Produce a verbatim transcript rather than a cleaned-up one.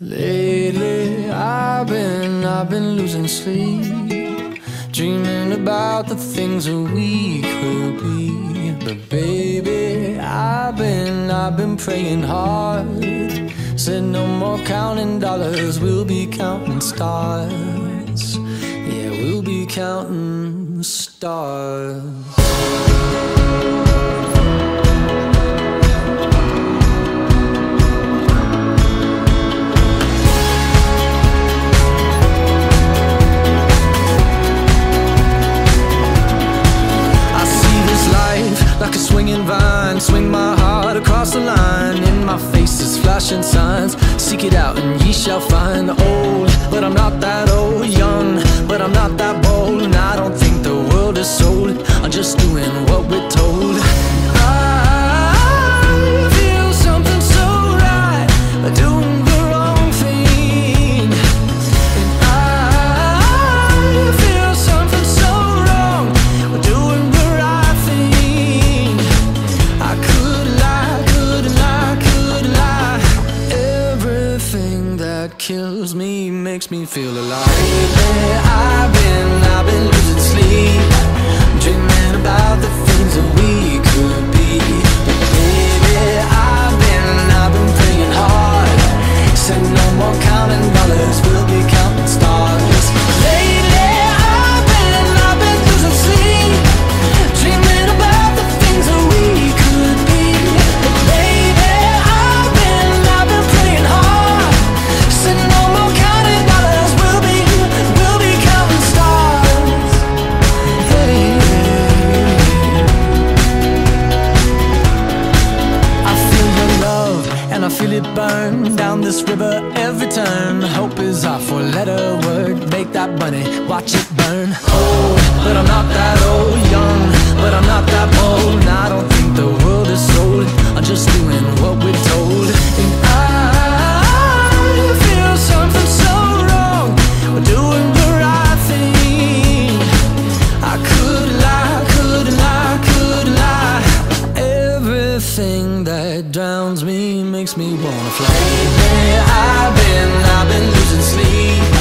Lately I've been, I've been losing sleep, dreaming about the things that we could be. But baby, I've been, I've been praying hard. Said no more counting dollars, we'll be counting stars. Yeah, we'll be counting stars. Like a swinging vine, swing my heart across the line. In my face is flashing signs, seek it out and ye shall find. Old, but I'm not that old. Young, but I'm not that bold. And I don't think the world is sold, I'm just doing what we're told. I feel something so right, doing the wrong thing. And I feel something so wrong, doing the right thing. I could lie, could lie, could lie. Everything that kills me makes me feel alive. Lately I've been, I've been losing sleep, dreaming about the things that we could be. But baby, I've been, I've been praying hard. Said no more counting dollars, we'll be counting stars. Lately I've been, I've been losing sleep, dreaming about the things that we could be. But baby, I've been, I've been praying hard. Said no more counting dollars, we'll be, we'll be counting stars. Hey. I feel your love and I feel it burn down this river every turn. Hope is our four-letter word, make that money, watch it burn. Old, but I'm not that old. Young, but I'm not that bold. And I don't think the world is sold, I'm just doing what we're told. And I feel something so wrong, we're doing the right thing. I could lie, could lie, could lie. Everything that drowns me makes me wanna fly. Lately I've been, I've been losing sleep,